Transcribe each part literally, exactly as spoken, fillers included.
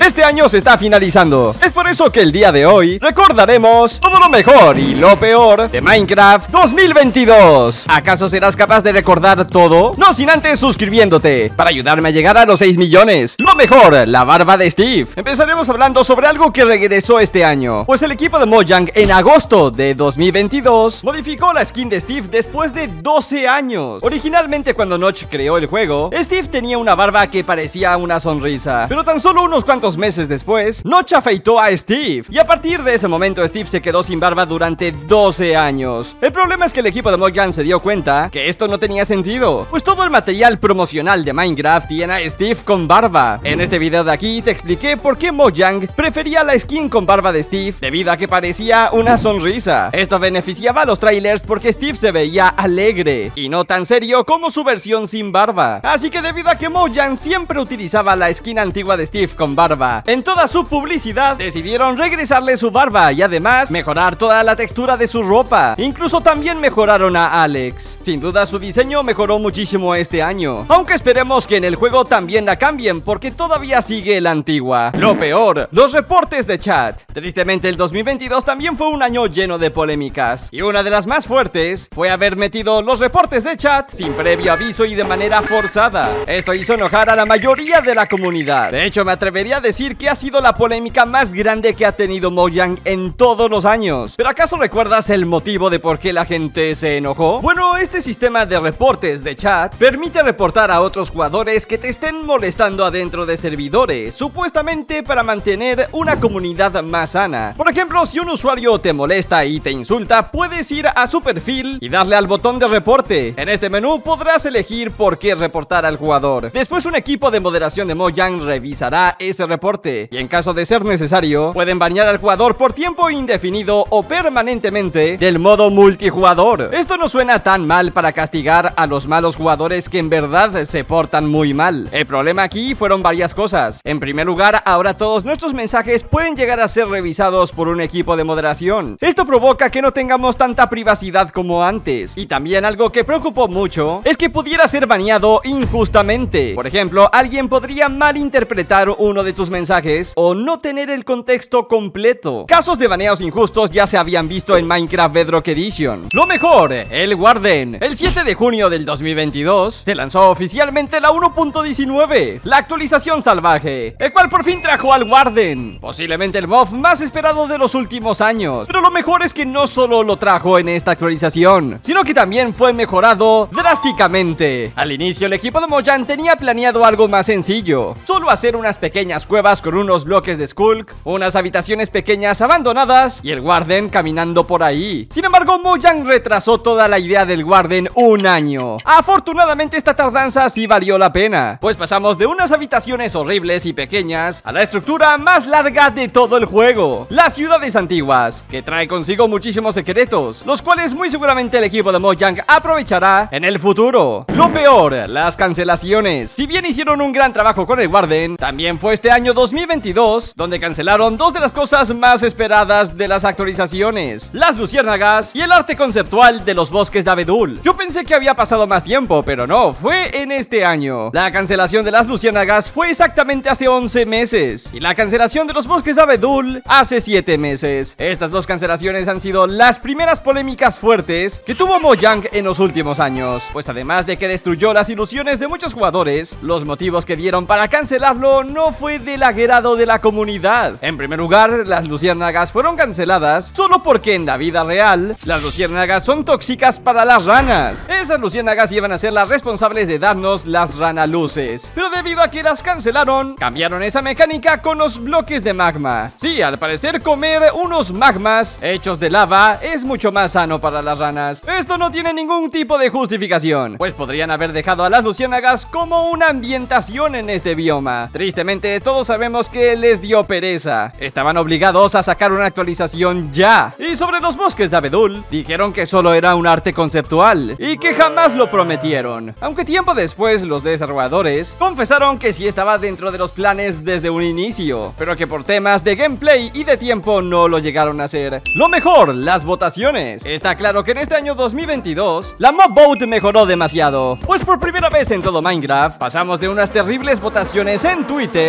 Este año se está finalizando. Es por eso que el día de hoy recordaremos todo lo mejor y lo peor de Minecraft dos mil veintidós. ¿Acaso serás capaz de recordar todo? No sin antes suscribiéndote para ayudarme a llegar a los seis millones. Lo mejor, la barba de Steve. Empezaremos hablando sobre algo que regresó este año, pues el equipo de Mojang en agosto de dos mil veintidós modificó la skin de Steve después de doce años. Originalmente, cuando Notch creó el juego, Steve tenía una barba que parecía una sonrisa, pero tan solo unos cuantos meses después, Notch afeitó a Steve, y a partir de ese momento Steve se quedó sin barba durante doce años. El problema es que el equipo de Mojang se dio cuenta que esto no tenía sentido, pues todo el material promocional de Minecraft tiene a Steve con barba. En este video de aquí te expliqué por qué Mojang prefería la skin con barba de Steve debido a que parecía una sonrisa. Esto beneficiaba a los trailers porque Steve se veía alegre y no tan serio como su versión sin barba. Así que debido a que Mojang siempre utilizaba la skin antigua de Steve con barba en toda su publicidad, decidieron regresarle su barba y además mejorar toda la textura de su ropa. Incluso también mejoraron a Alex. Sin duda su diseño mejoró muchísimo este año, aunque esperemos que en el juego también la cambien porque todavía sigue la antigua. Lo peor, los reportes de chat. Tristemente el dos mil veintidós también fue un año lleno de polémicas, y una de las más fuertes fue haber metido los reportes de chat sin previo aviso y de manera forzada. Esto hizo enojar a la mayoría de la comunidad. De hecho, me atrevería a decir que ha sido la polémica más grande que ha tenido Mojang en todos los años. ¿Pero acaso recuerdas el motivo de por qué la gente se enojó? Bueno, este sistema de reportes de chat permite reportar a otros jugadores que te estén molestando adentro de servidores, supuestamente para mantener una comunidad más sana. Por ejemplo, si un usuario te molesta y te insulta, puedes ir a su perfil y darle al botón de reporte. En este menú podrás elegir por qué reportar al jugador. Después un equipo de moderación de Mojang revisará ese reporte y en caso de ser necesario, pueden banear al jugador por tiempo indefinido o permanentemente del modo multijugador. Esto no suena tan mal para castigar a los malos jugadores que en verdad se portan muy mal. El problema aquí fueron varias cosas. En primer lugar, ahora todos nuestros mensajes pueden llegar a ser revisados por un equipo de moderación. Esto provoca que no tengamos tanta privacidad como antes. Y también algo que preocupó mucho es que pudiera ser baneado injustamente. Por ejemplo, alguien podría malinterpretar uno de tus mensajes o no tener el contexto completo. Casos de baneos injustos ya se habían visto en Minecraft Bedrock Edition. Lo mejor, el Warden. El siete de junio del dos mil veintidós se lanzó oficialmente la uno punto diecinueve, la actualización salvaje, el cual por fin trajo al Warden, posiblemente el mob más esperado de los últimos años. Pero lo mejor es que no solo lo trajo en esta actualización, sino que también fue mejorado drásticamente. Al inicio el equipo de Mojang tenía planeado algo más sencillo, solo hacer unas pequeñas cuevas con unos bloques de Skulk, unas habitaciones pequeñas abandonadas y el Warden caminando por ahí. Sin embargo, Mojang retrasó toda la idea del Warden un año. Afortunadamente esta tardanza sí valió la pena, pues pasamos de unas habitaciones horribles y pequeñas a la estructura más larga de todo el juego, las ciudades antiguas, que trae consigo muchísimos secretos, los cuales muy seguramente el equipo de Mojang aprovechará en el futuro. Lo peor, las cancelaciones. Si bien hicieron un gran trabajo con el Warden, también fue este año dos mil veintidós donde cancelaron dos de las cosas más esperadas de las actualizaciones: las luciérnagas y el arte conceptual de los bosques de Abedul. Yo pensé que había pasado más tiempo, pero no, fue en este año. La cancelación de las luciérnagas fue exactamente hace once meses y la cancelación de los bosques de Abedul hace siete meses. Estas dos cancelaciones han sido las primeras polémicas fuertes que tuvo Mojang en los últimos años, pues además de que destruyó las ilusiones de muchos jugadores, los motivos que dieron para cancelarlo no fue del agrado de la comunidad. En primer lugar, las luciérnagas fueron canceladas solo porque en la vida real las luciérnagas son tóxicas para las ranas. Esas luciérnagas iban a ser las responsables de darnos las ranaluces, pero debido a que las cancelaron, cambiaron esa mecánica con los bloques de magma. Sí, al parecer comer unos magmas hechos de lava es mucho más sano para las ranas. Esto no tiene ningún tipo de justificación, pues podrían haber dejado a las luciérnagas como una ambientación en este bioma. Tristemente, todos sabemos que les dio pereza. Estaban obligados a sacar una actualización ya. Y sobre los bosques de Abedul, dijeron que solo era un arte conceptual y que jamás lo prometieron. Aunque tiempo después los desarrolladores confesaron que sí estaba dentro de los planes desde un inicio, pero que por temas de gameplay y de tiempo no lo llegaron a hacer. Lo mejor, las votaciones. Está claro que en este año dos mil veintidós la mob vote mejoró demasiado, pues por primera vez en todo Minecraft pasamos de unas terribles votaciones en Twitter, una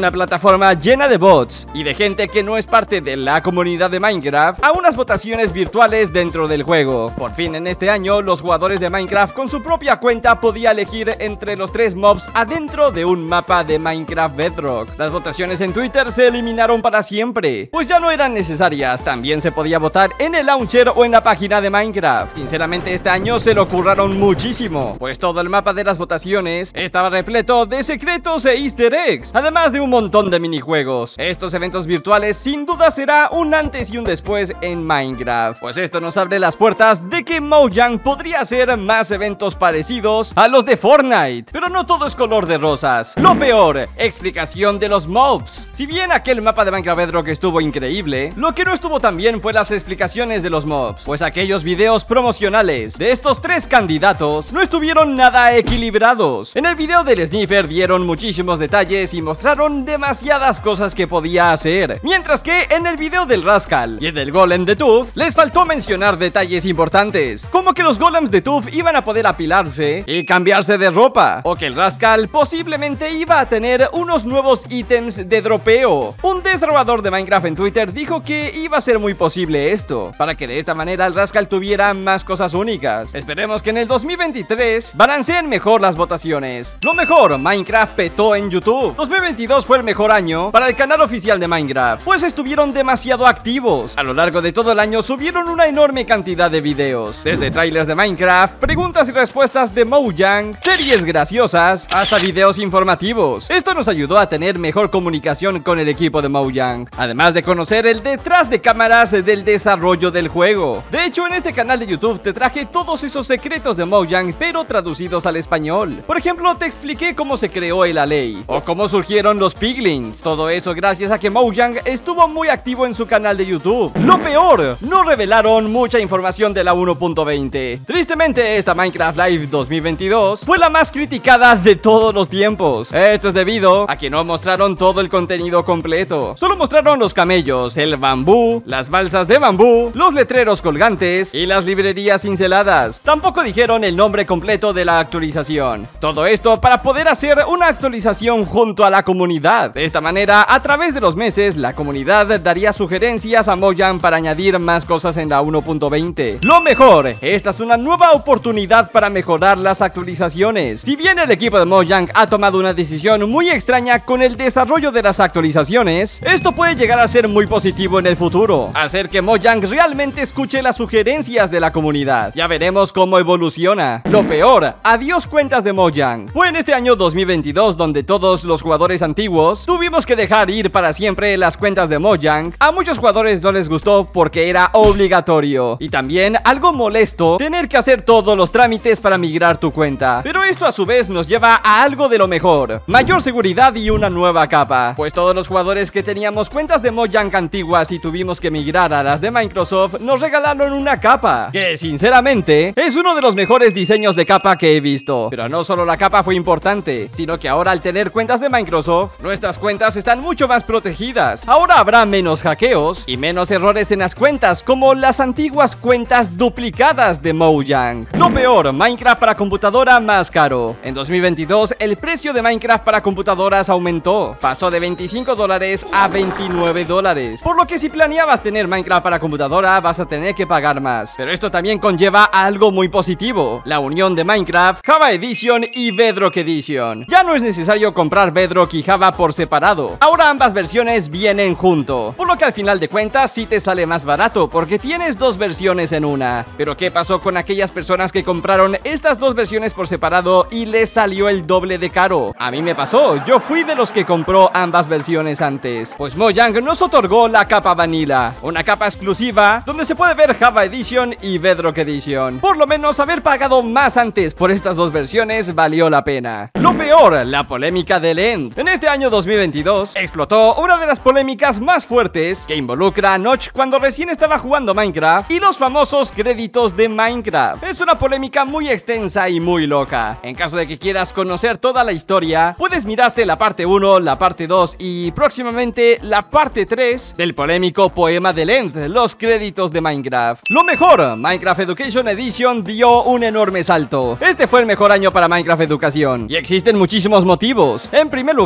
una plataforma llena de bots y de gente que no es parte de la comunidad de Minecraft a unas votaciones virtuales dentro del juego. Por fin en este año los jugadores de Minecraft con su propia cuenta podía elegir entre los tres mobs adentro de un mapa de Minecraft Bedrock. Las votaciones en Twitter se eliminaron para siempre, pues ya no eran necesarias. También se podía votar en el launcher o en la página de Minecraft. Sinceramente este año se lo curraron muchísimo, pues todo el mapa de las votaciones estaba repleto de secretos e easter eggs, además de un montón de minijuegos. Estos eventos virtuales sin duda será un antes y un después en Minecraft, pues esto nos abre las puertas de que Mojang podría hacer más eventos parecidos a los de Fortnite. Pero no todo es color de rosas. Lo peor, explicación de los mobs. Si bien aquel mapa de Minecraft Bedrock estuvo increíble, lo que no estuvo tan bien fue las explicaciones de los mobs, pues aquellos videos promocionales de estos tres candidatos no estuvieron nada equilibrados. En el video del Sniffer dieron muchísimos detalles y mostraron demasiadas cosas que podía hacer, mientras que en el video del Rascal y el del Golem de Tooth les faltó mencionar detalles importantes, como que los golems de Tooth iban a poder apilarse y cambiarse de ropa, o que el Rascal posiblemente iba a tener unos nuevos ítems de dropeo. Un desarrollador de Minecraft en Twitter dijo que iba a ser muy posible esto, para que de esta manera el Rascal tuviera más cosas únicas. Esperemos que en el dos mil veintitrés balanceen mejor las votaciones. Lo mejor, Minecraft petó en YouTube. dos mil veintidós fue el mejor año para el canal oficial de Minecraft, pues estuvieron demasiado activos. A lo largo de todo el año subieron una enorme cantidad de videos, desde trailers de Minecraft, preguntas y respuestas de Mojang, series graciosas, hasta videos informativos. Esto nos ayudó a tener mejor comunicación con el equipo de Mojang, además de conocer el detrás de cámaras del desarrollo del juego. De hecho, en este canal de YouTube te traje todos esos secretos de Mojang, pero traducidos al español. Por ejemplo, te expliqué cómo se creó el Alley, o cómo surgieron los Piglins. Todo eso gracias a que Mojang estuvo muy activo en su canal de YouTube. Lo peor, no revelaron mucha información de la uno punto veinte. Tristemente, esta Minecraft Live dos mil veintidós fue la más criticada de todos los tiempos. Esto es debido a que no mostraron todo el contenido completo. Solo mostraron los camellos, el bambú, las balsas de bambú, los letreros colgantes y las librerías cinceladas. Tampoco dijeron el nombre completo de la actualización. Todo esto para poder hacer una actualización junto a la comunidad. De esta manera, a través de los meses, la comunidad daría sugerencias a Mojang para añadir más cosas en la uno punto veinte. Lo mejor, esta es una nueva oportunidad para mejorar las actualizaciones. Si bien el equipo de Mojang ha tomado una decisión muy extraña con el desarrollo de las actualizaciones, esto puede llegar a ser muy positivo en el futuro, hacer que Mojang realmente escuche las sugerencias de la comunidad. Ya veremos cómo evoluciona. Lo peor, adiós cuentas de Mojang. Fue en este año dos mil veintidós donde todos los jugadores antiguos tuvimos que dejar ir para siempre las cuentas de Mojang. A muchos jugadores no les gustó porque era obligatorio, y también algo molesto tener que hacer todos los trámites para migrar tu cuenta. Pero esto a su vez nos lleva a algo de lo mejor: mayor seguridad y una nueva capa, pues todos los jugadores que teníamos cuentas de Mojang antiguas y tuvimos que migrar a las de Microsoft nos regalaron una capa, que sinceramente es uno de los mejores diseños de capa que he visto. Pero no solo la capa fue importante, sino que ahora al tener cuentas de Microsoft, nuestras cuentas están mucho más protegidas. Ahora habrá menos hackeos y menos errores en las cuentas, como las antiguas cuentas duplicadas de Mojang. Lo peor, Minecraft para computadora más caro. En dos mil veintidós el precio de Minecraft para computadoras aumentó, pasó de veinticinco dólares a veintinueve dólares, por lo que si planeabas tener Minecraft para computadora vas a tener que pagar más. Pero esto también conlleva a algo muy positivo: la unión de Minecraft, Java Edition y Bedrock Edition. Ya no es necesario comprar Bedrock y Java por separado, ahora ambas versiones vienen junto, por lo que al final de cuentas sí te sale más barato porque tienes dos versiones en una. Pero ¿qué pasó con aquellas personas que compraron estas dos versiones por separado y les salió el doble de caro? A mí me pasó, yo fui de los que compró ambas versiones antes, pues Mojang nos otorgó la capa Vanilla, una capa exclusiva donde se puede ver Java Edition y Bedrock Edition. Por lo menos haber pagado más antes por estas dos versiones valió la pena. Lo peor, la polémica del End. En este año dos mil veintidós explotó una de las polémicas más fuertes, que involucra a Notch cuando recién estaba jugando Minecraft y los famosos créditos de Minecraft. Es una polémica muy extensa y muy loca. En caso de que quieras conocer toda la historia, puedes mirarte la parte uno, la parte dos y próximamente la parte tres del polémico poema del End, los créditos de Minecraft. Lo mejor, Minecraft Education Edition dio un enorme salto. Este fue el mejor año para Minecraft Educación y existen muchísimos motivos. En primer lugar,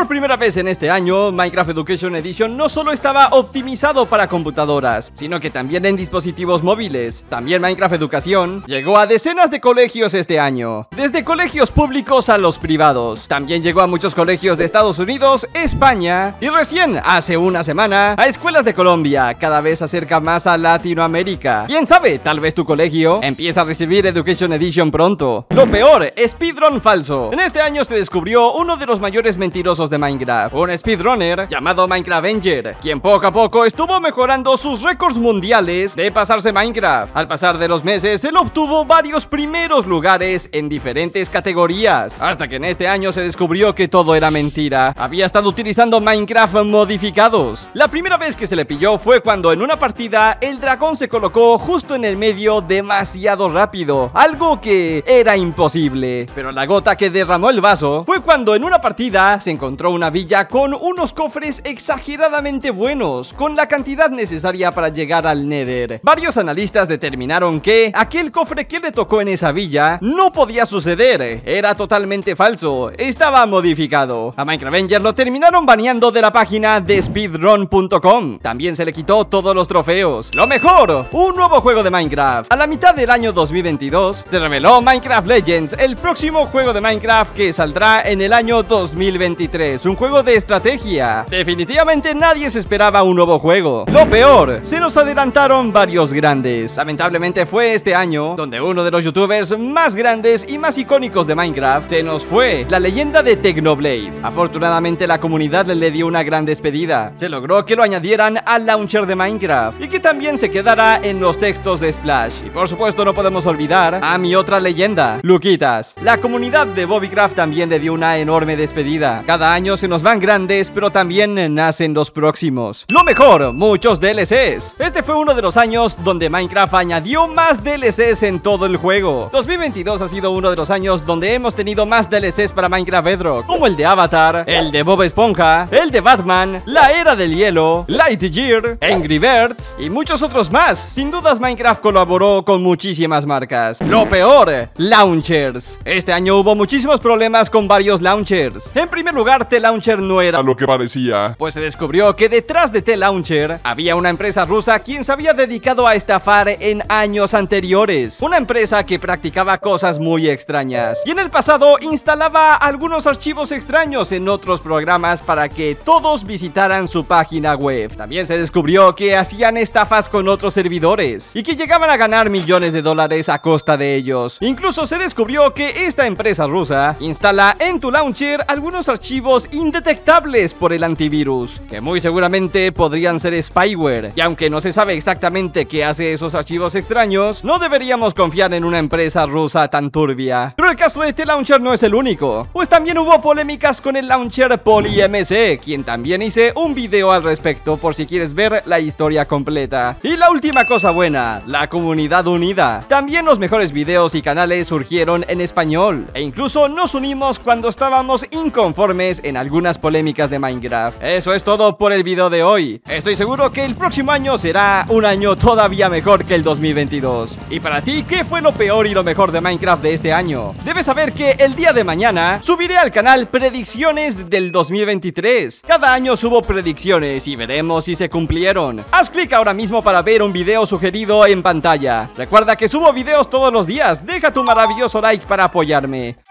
Por primera vez en este año, Minecraft Education Edition no solo estaba optimizado para computadoras, sino que también en dispositivos móviles. También Minecraft Educación llegó a decenas de colegios este año, desde colegios públicos a los privados. También llegó a muchos colegios de Estados Unidos, España y recién, hace una semana, a escuelas de Colombia. Cada vez se acerca más a Latinoamérica. ¿Quién sabe? Tal vez tu colegio empieza a recibir Education Edition pronto. Lo peor, speedrun falso. En este año se descubrió uno de los mayores mentirosos de Minecraft, un speedrunner llamado Minecraftavenger, quien poco a poco estuvo mejorando sus récords mundiales de pasarse Minecraft. Al pasar de los meses, él obtuvo varios primeros lugares en diferentes categorías, hasta que en este año se descubrió que todo era mentira. Había estado utilizando Minecraft modificados. La primera vez que se le pilló fue cuando en una partida el dragón se colocó justo en el medio demasiado rápido, algo que era imposible. Pero la gota que derramó el vaso fue cuando en una partida se encontró una villa con unos cofres exageradamente buenos, con la cantidad necesaria para llegar al Nether. Varios analistas determinaron que aquel cofre que le tocó en esa villa no podía suceder, era totalmente falso, estaba modificado. A Minecraftavenger lo terminaron baneando de la página de speedrun punto com. También se le quitó todos los trofeos. Lo mejor, un nuevo juego de Minecraft. A la mitad del año dos mil veintidós se reveló Minecraft Legends, el próximo juego de Minecraft que saldrá en el año dos mil veintitrés, un juego de estrategia. Definitivamente nadie se esperaba un nuevo juego. Lo peor, se nos adelantaron varios grandes. Lamentablemente fue este año donde uno de los youtubers más grandes y más icónicos de Minecraft se nos fue, la leyenda de Technoblade. Afortunadamente la comunidad le dio una gran despedida. Se logró que lo añadieran al launcher de Minecraft y que también se quedara en los textos de Splash. Y por supuesto no podemos olvidar a mi otra leyenda, Luquitas. La comunidad de Bobbycraft también le dio una enorme despedida. Cada año se nos van grandes, pero también nacen los próximos. Lo mejor, muchos D L Cs. Este fue uno de los años donde Minecraft añadió más D L Cs en todo el juego. dos mil veintidós ha sido uno de los años donde hemos tenido más D L Cs para Minecraft Bedrock, como el de Avatar, el de Bob Esponja, el de Batman, la Era del Hielo, Lightyear, Angry Birds y muchos otros más. Sin dudas Minecraft colaboró con muchísimas marcas. Lo peor, launchers. Este año hubo muchísimos problemas con varios launchers. En primer lugar, T-Launcher no era a lo que parecía, pues se descubrió que detrás de T-Launcher había una empresa rusa quien se había dedicado a estafar en años anteriores. Una empresa que practicaba cosas muy extrañas y en el pasado instalaba algunos archivos extraños en otros programas para que todos visitaran su página web. También se descubrió que hacían estafas con otros servidores y que llegaban a ganar millones de dólares a costa de ellos. Incluso se descubrió que esta empresa rusa instala en tu launcher algunos archivos indetectables por el antivirus, que muy seguramente podrían ser spyware. Y aunque no se sabe exactamente qué hace esos archivos extraños, no deberíamos confiar en una empresa rusa tan turbia. Pero el caso de este launcher no es el único, pues también hubo polémicas con el launcher PolyMC, quien también hice un video al respecto por si quieres ver la historia completa. Y la última cosa buena, la comunidad unida. También los mejores videos y canales surgieron en español, e incluso nos unimos cuando estábamos inconformes en algunas polémicas de Minecraft. Eso es todo por el video de hoy. Estoy seguro que el próximo año será un año todavía mejor que el dos mil veintidós. Y para ti, ¿qué fue lo peor y lo mejor de Minecraft de este año? Debes saber que el día de mañana subiré al canal predicciones del dos mil veintitrés. Cada año subo predicciones y veremos si se cumplieron. Haz clic ahora mismo para ver un video sugerido en pantalla. Recuerda que subo videos todos los días. Deja tu maravilloso like para apoyarme.